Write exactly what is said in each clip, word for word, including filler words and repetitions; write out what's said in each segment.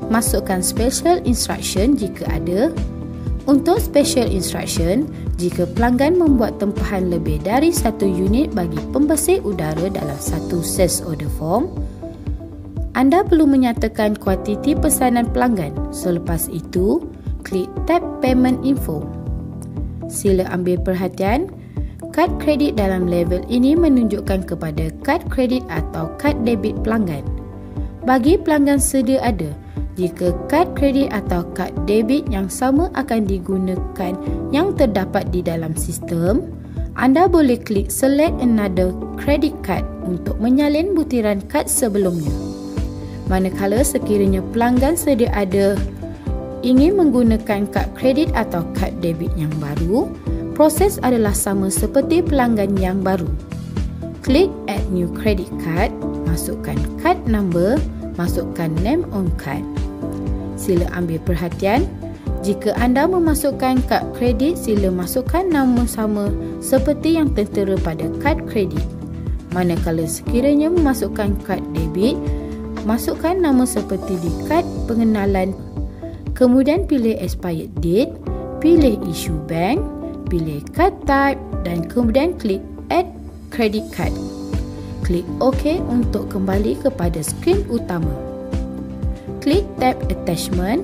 masukkan special instruction jika ada. Untuk special instruction, jika pelanggan membuat tempahan lebih dari satu unit bagi pembersih udara dalam satu sales order form, anda perlu menyatakan kuantiti pesanan pelanggan. Selepas itu, klik tab Payment Info. Sila ambil perhatian, kad kredit dalam level ini menunjukkan kepada kad kredit atau kad debit pelanggan. Bagi pelanggan sedia ada, jika kad kredit atau kad debit yang sama akan digunakan yang terdapat di dalam sistem, anda boleh klik Select Another Credit Card untuk menyalin butiran kad sebelumnya. Manakala sekiranya pelanggan sedia ada ingin menggunakan kad kredit atau kad debit yang baru, proses adalah sama seperti pelanggan yang baru. Klik Add New Credit Card, masukkan card number, masukkan name on card. Sila ambil perhatian, jika anda memasukkan kad kredit, sila masukkan nama sama seperti yang tertera pada kad kredit. Manakala sekiranya memasukkan kad debit, masukkan nama seperti di kad pengenalan. Kemudian pilih expired date, pilih issue bank, pilih card type dan kemudian klik Add Credit Card. Klik OK untuk kembali kepada skrin utama. Klik tab Attachment.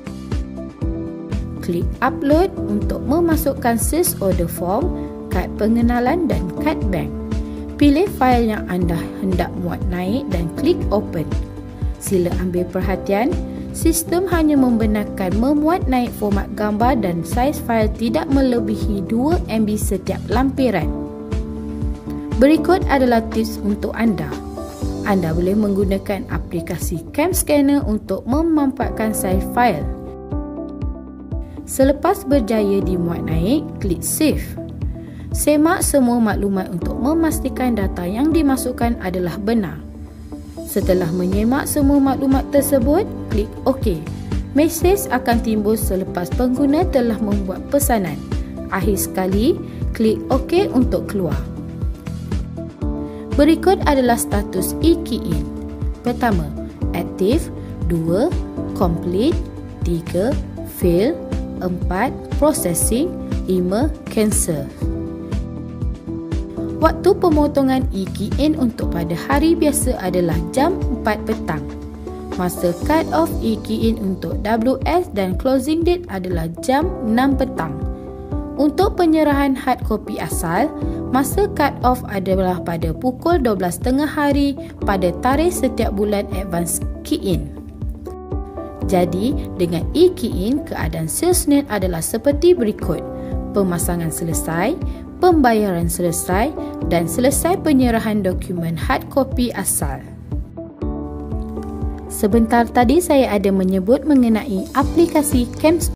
Klik Upload untuk memasukkan sales order form, kad pengenalan dan kad bank. Pilih fail yang anda hendak muat naik dan klik Open. Sila ambil perhatian, sistem hanya membenarkan memuat naik format gambar dan saiz fail tidak melebihi dua M B setiap lampiran. Berikut adalah tips untuk anda. Anda boleh menggunakan aplikasi Cam Scanner untuk memanfaatkan saiz fail. Selepas berjaya dimuat naik, klik Save. Semak semua maklumat untuk memastikan data yang dimasukkan adalah benar. Setelah menyemak semua maklumat tersebut, klik OK. Mesej akan timbul selepas pengguna telah membuat pesanan. Akhir sekali, klik OK untuk keluar. Berikut adalah status e-key in. Pertama, aktif. Dua, complete. Tiga, fail. Empat, processing. Lima, cancel. Waktu pemotongan e-key in untuk pada hari biasa adalah jam empat petang. Masa cut off e-key in untuk W S dan closing date adalah jam enam petang. Untuk penyerahan hard copy asal, masa cut off adalah pada pukul dua belas tiga puluh hari pada tarikh setiap bulan advance key in. Jadi, dengan e-key in, keadaan salesnet adalah seperti berikut. Pemasangan selesai, pembayaran selesai dan selesai penyerahan dokumen hard copy asal. Sebentar tadi saya ada menyebut mengenai aplikasi Cam